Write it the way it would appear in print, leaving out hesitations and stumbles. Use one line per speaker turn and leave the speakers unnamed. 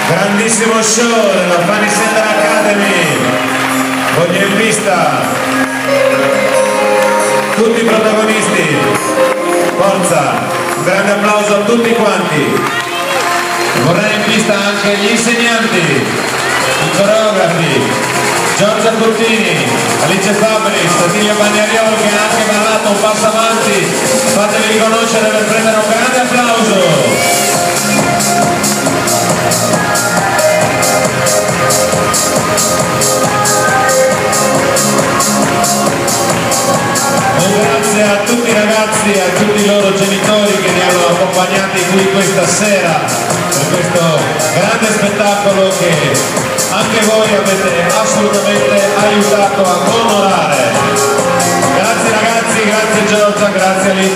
Grandissimo show della Fanny Center Academy, voglio in pista tutti i protagonisti, forza, un grande applauso a tutti quanti. Vorrei in pista anche gli insegnanti, i coreografi, Giorgia Curtini, Alice Fabris, Silvia Bagnariolo che ha anche ballato un passo avanti, fatevi riconoscere per prendere un grande applauso. Grazie a tutti i ragazzi e a tutti i loro genitori che li hanno accompagnati qui questa sera per questo grande spettacolo che anche voi avete assolutamente aiutato a onorare. Grazie ragazzi, grazie Giorgia, grazie Alice.